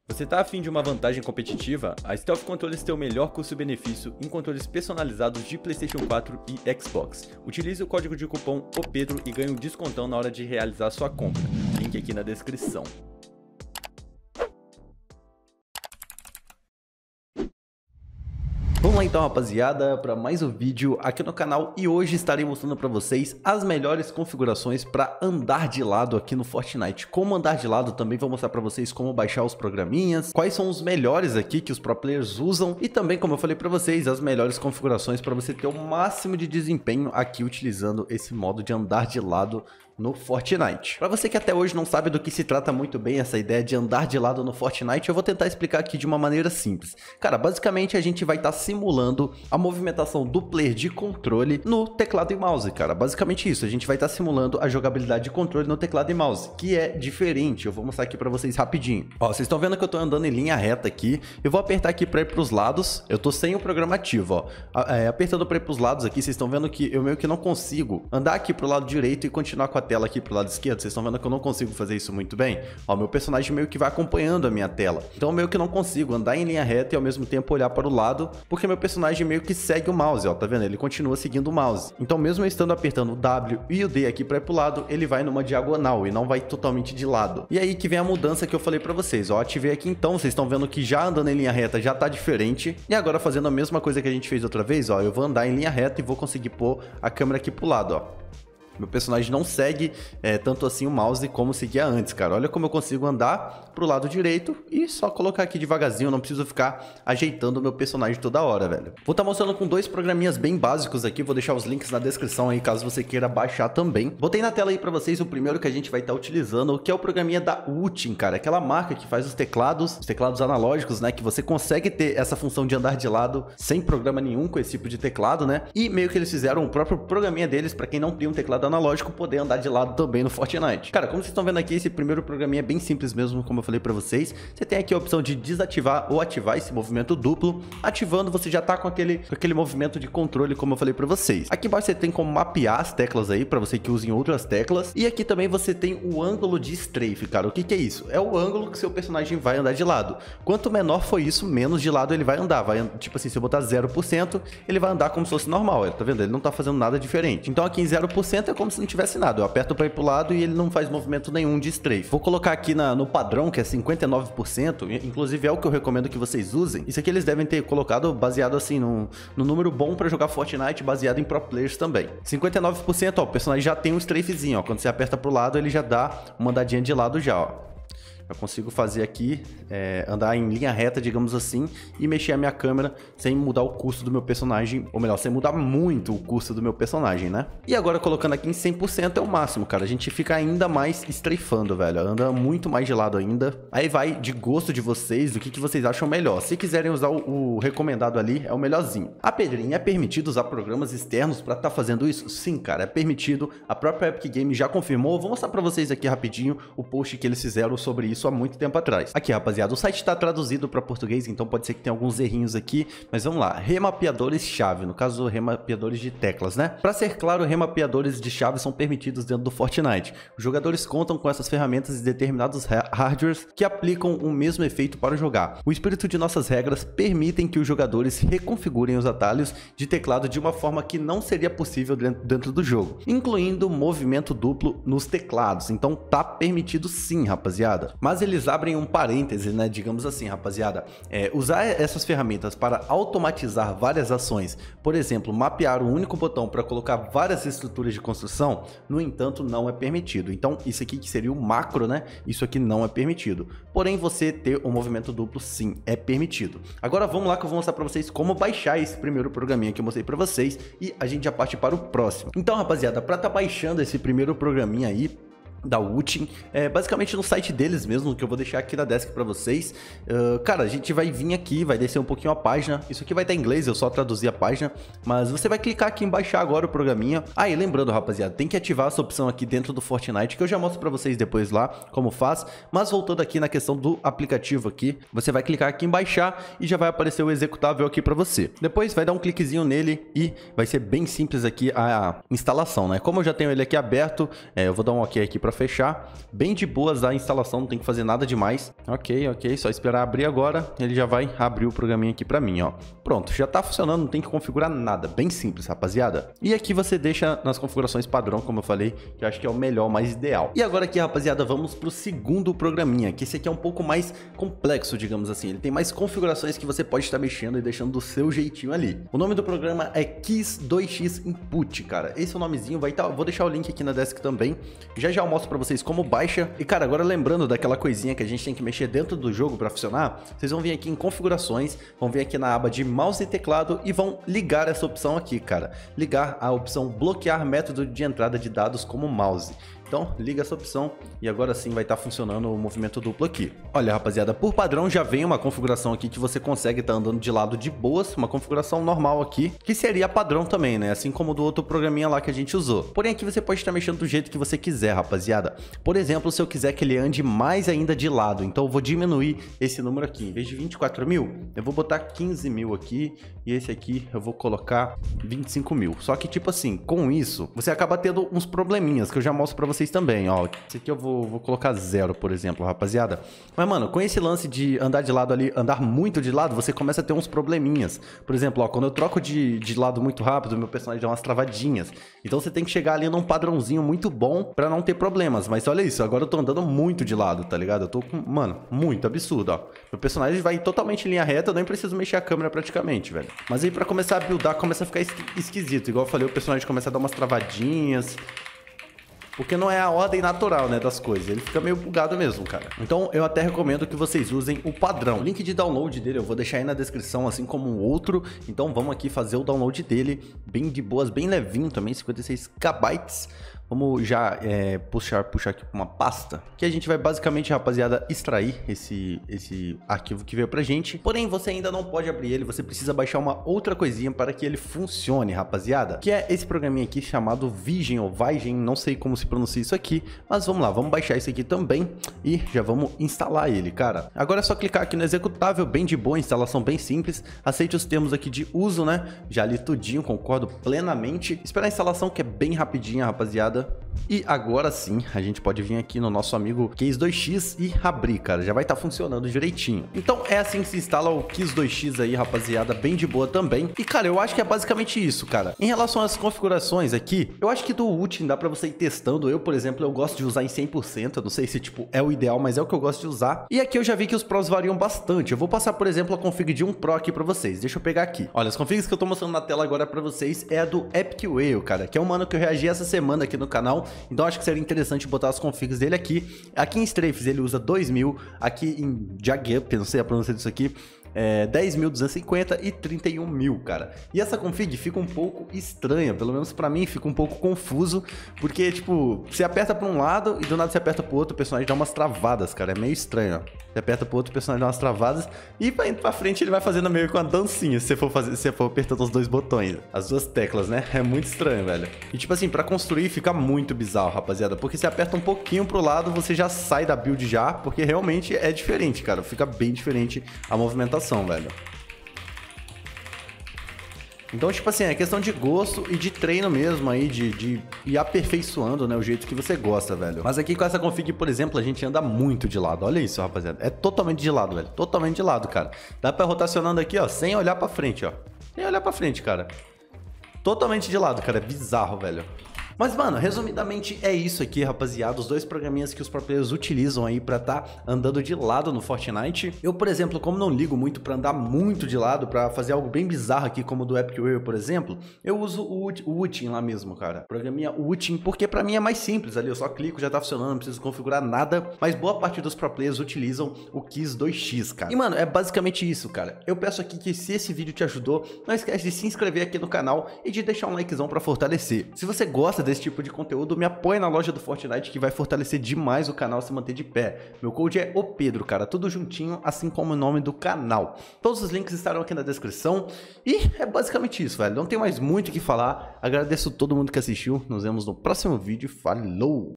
Você tá afim de uma vantagem competitiva? A Stealth Controles tem o melhor custo-benefício em controles personalizados de PlayStation 4 e Xbox. Utilize o código de cupom OPEDRO e ganhe um descontão na hora de realizar sua compra. Link aqui na descrição. Vamos lá então, rapaziada, para mais um vídeo aqui no canal, e hoje estarei mostrando para vocês as melhores configurações para andar de lado aqui no Fortnite. Como andar de lado, também vou mostrar para vocês como baixar os programinhas, quais são os melhores aqui que os pro players usam, e também, como eu falei para vocês, as melhores configurações para você ter o máximo de desempenho aqui utilizando esse modo de andar de lado no Fortnite. Para você que até hoje não sabe do que se trata muito bem essa ideia de andar de lado no Fortnite, eu vou tentar explicar aqui de uma maneira simples. Cara, basicamente a gente vai estar simulando a movimentação do player de controle no teclado e mouse, cara. Basicamente isso, a gente vai estar simulando a jogabilidade de controle no teclado e mouse, que é diferente. Eu vou mostrar aqui para vocês rapidinho. Ó, vocês estão vendo que eu tô andando em linha reta aqui. Eu vou apertar aqui para ir para os lados. Eu tô sem o programa ativo, ó. Apertando para ir para os lados aqui, vocês estão vendo que eu meio que não consigo andar aqui pro lado direito e continuar com a tela aqui pro lado esquerdo. Vocês estão vendo que eu não consigo fazer isso muito bem? Ó, meu personagem meio que vai acompanhando a minha tela. Então meio que não consigo andar em linha reta e ao mesmo tempo olhar para o lado, porque meu personagem meio que segue o mouse, ó, tá vendo? Ele continua seguindo o mouse. Então mesmo eu estando apertando o W e o D aqui para ir pro lado, ele vai numa diagonal e não vai totalmente de lado. E aí que vem a mudança que eu falei para vocês, ó, ativei aqui então, vocês estão vendo que já andando em linha reta já tá diferente. E agora fazendo a mesma coisa que a gente fez outra vez, ó, eu vou andar em linha reta e vou conseguir pôr a câmera aqui pro lado, ó. Meu personagem não segue tanto assim o mouse como seguia antes, cara. Olha como eu consigo andar pro lado direito e só colocar aqui devagarzinho. Eu não preciso ficar ajeitando o meu personagem toda hora, velho. Vou estar mostrando com dois programinhas bem básicos aqui. Vou deixar os links na descrição aí, caso você queira baixar também. Botei na tela aí pra vocês o primeiro que a gente vai estar utilizando, que é o programinha da Utim, cara. Aquela marca que faz os teclados analógicos, né? Que você consegue ter essa função de andar de lado sem programa nenhum com esse tipo de teclado, né? E meio que eles fizeram o próprio programinha deles pra quem não tem um teclado analógico poder andar de lado também no Fortnite. Cara, como vocês estão vendo aqui, esse primeiro programinha é bem simples mesmo, como eu falei pra vocês. Você tem aqui a opção de desativar ou ativar esse movimento duplo. Ativando, você já tá com aquele movimento de controle, como eu falei pra vocês. Aqui embaixo você tem como mapear as teclas aí, pra você que use em outras teclas. E aqui também você tem o ângulo de strafe, cara. O que é isso? É o ângulo que seu personagem vai andar de lado. Quanto menor for isso, menos de lado ele vai andar. Tipo assim, se eu botar 0%, ele vai andar como se fosse normal. Tá vendo? Ele não tá fazendo nada diferente. Então aqui em 0% é como se não tivesse nada. Eu aperto para ir pro lado e ele não faz movimento nenhum de strafe. Vou colocar aqui no padrão, que é 59%, inclusive é o que eu recomendo que vocês usem. Isso aqui eles devem ter colocado baseado assim no número bom para jogar Fortnite, baseado em pro players também. 59%, ó, o personagem já tem um strafezinho, ó. Quando você aperta pro lado, ele já dá uma andadinha de lado já, ó. Eu consigo fazer aqui, andar em linha reta, digamos assim, e mexer a minha câmera sem mudar o custo do meu personagem, ou melhor, sem mudar muito o custo do meu personagem, né? E agora colocando aqui em 100% é o máximo, cara. A gente fica ainda mais strafando, velho. Anda muito mais de lado ainda. Aí vai de gosto de vocês, do que vocês acham melhor. Se quiserem usar o recomendado ali, é o melhorzinho. A Pedrinha, é permitido usar programas externos pra estar fazendo isso? Sim, cara, é permitido. A própria Epic Games já confirmou. Vou mostrar pra vocês aqui rapidinho o post que eles fizeram sobre isso há muito tempo atrás. Aqui, rapaziada, o site está traduzido para português, então pode ser que tenha alguns errinhos aqui, mas vamos lá. Remapeadores-chave, no caso, remapeadores de teclas, né? Para ser claro, remapeadores de chave são permitidos dentro do Fortnite. Os jogadores contam com essas ferramentas e determinados hardwares que aplicam o mesmo efeito para jogar. O espírito de nossas regras permitem que os jogadores reconfigurem os atalhos de teclado de uma forma que não seria possível dentro do jogo, incluindo movimento duplo nos teclados. Então tá permitido sim, rapaziada. Mas eles abrem um parêntese, né? Digamos assim, rapaziada. Usar essas ferramentas para automatizar várias ações, por exemplo, mapear um único botão para colocar várias estruturas de construção, no entanto, não é permitido. Então, isso aqui que seria o macro, né? Isso aqui não é permitido. Porém, você ter um movimento duplo, sim, é permitido. Agora, vamos lá que eu vou mostrar para vocês como baixar esse primeiro programinha que eu mostrei para vocês e a gente já parte para o próximo. Então, rapaziada, para estar baixando esse primeiro programinha aí, da Utim, basicamente no site deles mesmo, que eu vou deixar aqui na desk pra vocês. Cara, a gente vai vir aqui, vai descer um pouquinho a página. Isso aqui vai estar em inglês, eu só traduzi a página, mas você vai clicar aqui em baixar agora o programinha. E lembrando, rapaziada, tem que ativar essa opção aqui dentro do Fortnite, que eu já mostro pra vocês depois lá como faz. Mas voltando aqui na questão do aplicativo aqui, você vai clicar aqui em baixar e já vai aparecer o executável aqui pra você. Depois vai dar um cliquezinho nele e vai ser bem simples aqui a instalação, né? Como eu já tenho ele aqui aberto, eu vou dar um ok aqui pra para fechar. Bem de boas a instalação, não tem que fazer nada demais. Ok, só esperar abrir agora, ele já vai abrir o programinha aqui para mim, ó. Pronto, já tá funcionando, não tem que configurar nada, bem simples, rapaziada. E aqui você deixa nas configurações padrão, como eu falei, que eu acho que é o melhor, mais ideal. E agora aqui, rapaziada, vamos pro segundo programinha, que esse aqui é um pouco mais complexo, digamos assim. Ele tem mais configurações que você pode estar mexendo e deixando do seu jeitinho ali. O nome do programa é KISS2X Input, cara. Esse é o nomezinho, vai estar, vou deixar o link aqui na desk também. Já eu mostro pra vocês como baixa. E cara, agora lembrando daquela coisinha que a gente tem que mexer dentro do jogo pra funcionar, vocês vão vir aqui em configurações, vão vir aqui na aba de mouse e teclado e vão ligar essa opção aqui, cara. Ligar a opção bloquear método de entrada de dados como mouse. Então, liga essa opção e agora sim vai estar funcionando o movimento duplo aqui. Olha, rapaziada, por padrão já vem uma configuração aqui que você consegue estar andando de lado de boas, uma configuração normal aqui, que seria padrão também, né? Assim como do outro programinha lá que a gente usou. Porém, aqui você pode estar mexendo do jeito que você quiser, rapaziada. Por exemplo, se eu quiser que ele ande mais ainda de lado, então eu vou diminuir esse número aqui. Em vez de 24 mil, eu vou botar 15 mil aqui e esse aqui eu vou colocar 25 mil. Só que, tipo assim, com isso, você acaba tendo uns probleminhas que eu já mostro pra vocês também, ó. Esse aqui eu vou colocar 0, por exemplo, rapaziada. Mas, mano, com esse lance de andar de lado ali, andar muito de lado, você começa a ter uns probleminhas. Por exemplo, ó, quando eu troco de lado muito rápido, meu personagem dá umas travadinhas. Então você tem que chegar ali num padrãozinho muito bom pra não ter problemas. Mas olha isso, agora eu tô andando muito de lado, tá ligado? Eu tô com, mano, muito absurdo, ó. Meu personagem vai totalmente em linha reta, eu nem preciso mexer a câmera praticamente, velho. Mas aí pra começar a buildar, começa a ficar esquisito. Igual eu falei, o personagem começa a dar umas travadinhas. Porque não é a ordem natural, né, das coisas. Ele fica meio bugado mesmo, cara. Então, eu até recomendo que vocês usem o padrão. O link de download dele eu vou deixar aí na descrição, assim como o outro. Então, vamos aqui fazer o download dele. Bem de boas, bem levinho também, 56 KB. Vamos já puxar aqui para uma pasta, que a gente vai basicamente, rapaziada, extrair esse arquivo que veio pra gente. Porém, você ainda não pode abrir ele, você precisa baixar uma outra coisinha para que ele funcione, rapaziada. Que é esse programinha aqui chamado Vigen ou Vigen, não sei como se pronuncia isso aqui, mas vamos lá, vamos baixar isso aqui também e já vamos instalar ele, cara. Agora é só clicar aqui no executável, bem de boa, instalação bem simples. Aceite os termos aqui de uso, né? Já li tudinho, concordo plenamente. Esperar a instalação que é bem rapidinha, rapaziada. E agora sim, a gente pode vir aqui no nosso amigo KISS2X e abrir, cara. Já vai estar funcionando direitinho. Então é assim que se instala o KISS2X aí, rapaziada, bem de boa também. E, cara, eu acho que é basicamente isso, cara. Em relação às configurações aqui, eu acho que do Ultim dá pra você ir testando. Eu, por exemplo, eu gosto de usar em 100%. Eu não sei se, tipo, é o ideal, mas é o que eu gosto de usar. E aqui eu já vi que os pros variam bastante. Eu vou passar, por exemplo, a config de um pro aqui pra vocês. Deixa eu pegar aqui. Olha, as configs que eu tô mostrando na tela agora pra vocês é a do Epic Whale, cara, que é um mano que eu reagi essa semana aqui no canal. Então acho que seria interessante botar as configs dele aqui. Aqui em Strafes ele usa 2000, aqui em Jagup, não sei a pronúncia disso aqui, 10.250 e 31.000, cara. E essa config fica um pouco estranha, pelo menos pra mim fica um pouco confuso, porque, tipo, você aperta pra um lado e do nada você aperta pro outro, o personagem dá umas travadas, cara, é meio estranho, ó. Você aperta pro outro, o personagem dá umas travadas e pra indo pra frente ele vai fazendo meio com uma dancinha, se você for apertando os dois botões, as duas teclas, né? É muito estranho, velho. E tipo assim, pra construir fica muito bizarro, rapaziada, porque você aperta um pouquinho pro lado, você já sai da build já, porque realmente é diferente, cara, fica bem diferente a movimentação, velho. Então, tipo assim, é questão de gosto e de treino mesmo aí, de ir aperfeiçoando, né, o jeito que você gosta, velho. Mas aqui com essa config, por exemplo, a gente anda muito de lado. Olha isso, rapaziada. É totalmente de lado, velho. Totalmente de lado, cara. Dá pra rotacionando aqui, ó, sem olhar pra frente, ó. Sem olhar pra frente, cara. Totalmente de lado, cara. É bizarro, velho. Mas, mano, resumidamente é isso aqui, rapaziada. Os dois programinhas que os pro players utilizam aí pra tá andando de lado no Fortnite. Eu, por exemplo, como não ligo muito pra andar muito de lado, pra fazer algo bem bizarro aqui, como o do Epic Whale, por exemplo, eu uso o Ultim lá mesmo, cara. Programinha Ultim, porque pra mim é mais simples ali. Eu só clico, já tá funcionando, não preciso configurar nada. Mas boa parte dos pro players utilizam o KISS2X, cara. E, mano, é basicamente isso, cara. Eu peço aqui que se esse vídeo te ajudou, não esquece de se inscrever aqui no canal e de deixar um likezão pra fortalecer. Se você gosta desse tipo de conteúdo, me apoia na loja do Fortnite, que vai fortalecer demais o canal se manter de pé. Meu code é OPEDRO, cara, tudo juntinho, assim como o nome do canal. Todos os links estarão aqui na descrição. E é basicamente isso, velho. Não tem mais muito o que falar. Agradeço todo mundo que assistiu. Nos vemos no próximo vídeo. Falou!